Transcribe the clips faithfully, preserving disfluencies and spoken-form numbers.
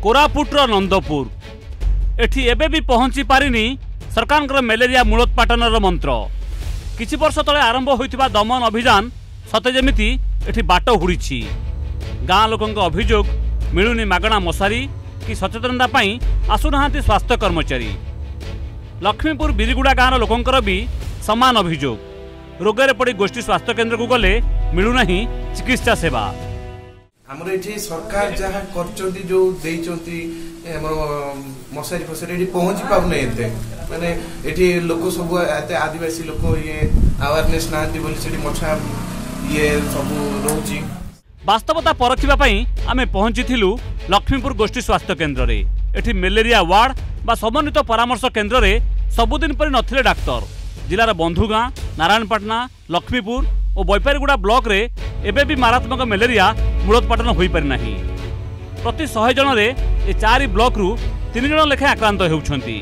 कोरापुटर नंदपुर एठी एबे भी पहुंची पारिनी सरकार मलेरिया मूलोत्पाटन मंत्र। किछि वर्ष तले आरंभ होइतिबा दमन अभियान सते जेमिति एठी बाट हुड़ी। गाँ लोकों अभियोग मिलुनी मागणा मशारी कि सचेतनता पाई आसुना स्वास्थ्य कर्मचारी। लक्ष्मीपुर बिरिगुड़ा गाँव लोकों भी समान अभियोग। रोगरे पड़ी गोष्ठी स्वास्थ्य केन्द्र को गले मिलूना चिकित्सा सेवा। हमर एठी सरकार जहाँ करचोंती जो देइचोंती हमर मशारी फसारी एठी पहुंची पाउने एते माने एठी लोक सब एते आदिवासी लोक ये अवेयरनेस नांती बोली सेठी मछा ये सब रहउची। वास्तवता परखिबा पई आमे पहुंचीथिलु लक्ष्मीपुर गोष्ठी स्वास्थ्य केन्द्र रे। एठी मलेरिया वार्ड बा समन्वित परामर्श केन्द्र रे सबुदिन परि नथिले डाक्टर। जिलार बंधुगाँ नारायणपाटना लक्ष्मीपुर और बैपारीगुड़ा ब्लॉक रे एबे भी मारात्मक मलेरिया मूलोत्पाटन हो पारि नाही। प्रति सौ जन रे ए चारि ब्लॉक रु तीन जन लेखा आक्रांत हेउछंती।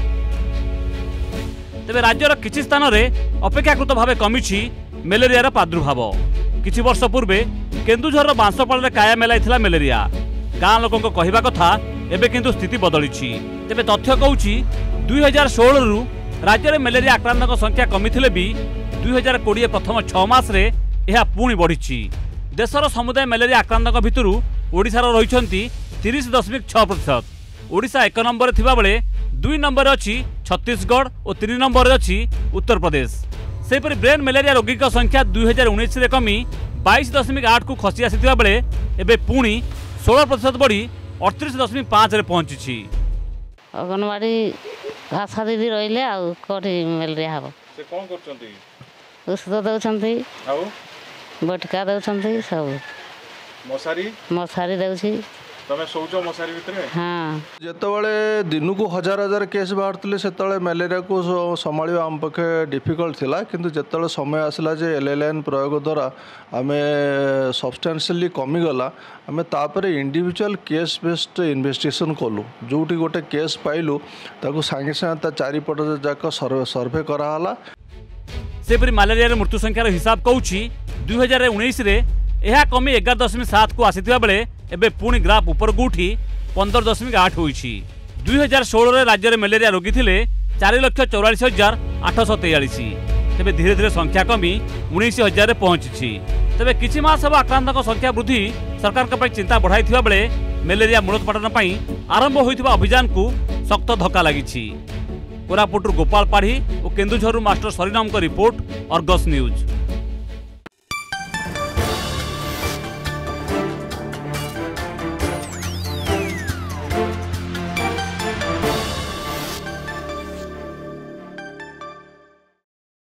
तेबे राज्यर किछि स्थान रे अपेक्षाकृत भावे कमिछि मलेरियार प्रादुर्भाव। किछि वर्ष पूर्वे केन्दुझर बांसपाल काया मेलाइथिला मलेरिया। गाँ लोकों कहवा कथा एबे किंतु स्थिति बदलिछि। तेबे तथ्य कहूछि दुई हजार षोल रु राज्य में मलेरिया आक्रांतक संख्या कमिथिले भी दुई हजार कोड़े प्रथम छह मास रे यह पुणी बढ़ी। देशर समुदाय मलेरिया आक्रांतक भितरु ओडिशार रहिछंती तीस दशमिक छह प्रतिशत। ओडिशा एक नंबर थिबा बेले दुई नंबर अच्छी छत्तीसगढ़ और तीन नंबर अच्छी उत्तर प्रदेश। सेपरि ब्रेन मलेरिया रोगी संख्या दुई हजार उन्नीस कमी बाईस दशमिक आठ को खसी आसी बेले एबे पुणी षोल प्रतिशत बढ़ी अड़तीस दशमिक पाँच पहुंची। अंगनवाड़ी आशा दीदी रहिले आउ कोठी मलेरिया हबो से कोन करचंती औषध दउछंती आउ बटका दउछंती सब मशारी मशारी दउछि तमे सोचो मशारी भितरे। हां जेतबेले दिन को हजार हजार केस बाहरतले सेतबेले मलेरिया को संभाळिबा आम पखे डिफिकल्ट थिला किंतु जेतबेले समय आसला जे एलएलएन प्रयोग द्वारा आमे सब्सटेंशियली कमी गला आमे तापरे इंडिविजुअल केस बेस्ड इन्वेस्टिगेशन कलु। जोटी गोटे केस पाइलु ताको सांगे सांगे ता चारिपट जाक सर्वे कराला। सेपरि मलेरिया मृत्यु संख्यार हिसाब कहूछि दुई हजार उन्नीस रे यह कमी एगार दशमिक सात को आसीथिबा बेले एबे पुणी ग्राफ ऊपर को उठी पंद्रह दशमिक आठ होइछि। दुई हजार षोल राज्य में मलेरिया रोगी थिले चार लक्ष चौरालीस हजार आठश तेयालीस। तेबे धीरे धीरे संख्या कमी उन्नीस हजार पहुंची। तेबे किछि मास अब आक्रांतक संख्या वृद्धि सरकार का चिंता बढ़ाई बेले मलेरिया मूलोत्पाटन पाई आरंभ होइथिबा अभियान को सख्त धक्का लागिछि। कोरापुटरू गोपाल पाढ़ी और केन्दुझर मास्टर सरीनाम रिपोर्ट अर्गस न्यूज।